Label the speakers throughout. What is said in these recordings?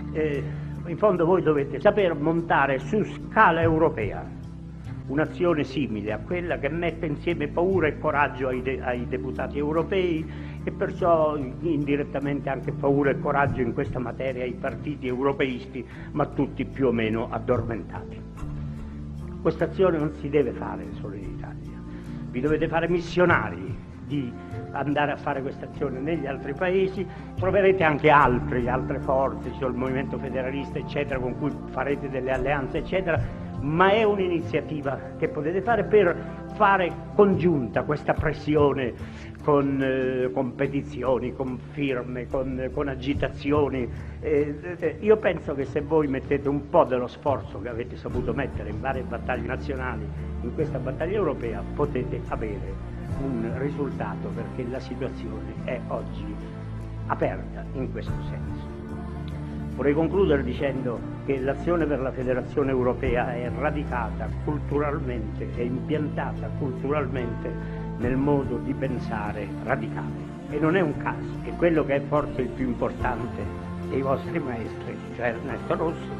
Speaker 1: In fondo voi dovete saper montare su scala europea un'azione simile a quella che mette insieme paura e coraggio ai deputati europei e perciò indirettamente anche paura e coraggio in questa materia ai partiti europeisti, ma tutti più o meno addormentati. Questa azione non si deve fare solo in Italia, vi dovete fare missionari di andare a fare questa azione negli altri paesi, troverete anche altre forze, cioè il movimento federalista eccetera, con cui farete delle alleanze eccetera, ma è un'iniziativa che potete fare per fare congiunta questa pressione con petizioni, con firme, con agitazioni. Io penso che se voi mettete un po' dello sforzo che avete saputo mettere in varie battaglie nazionali, in questa battaglia europea, potete avere un risultato, perché la situazione è oggi aperta in questo senso. Vorrei concludere dicendo che l'azione per la federazione europea è radicata culturalmente, è impiantata culturalmente nel modo di pensare radicale. E non è un caso che quello che è forse il più importante dei vostri maestri, cioè Ernesto Rossi,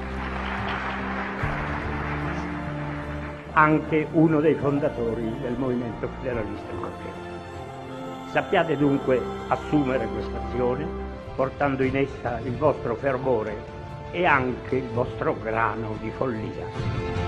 Speaker 1: anche uno dei fondatori del movimento federalista europeo. Sappiate dunque assumere questa azione, portando in essa il vostro fervore e anche il vostro grano di follia.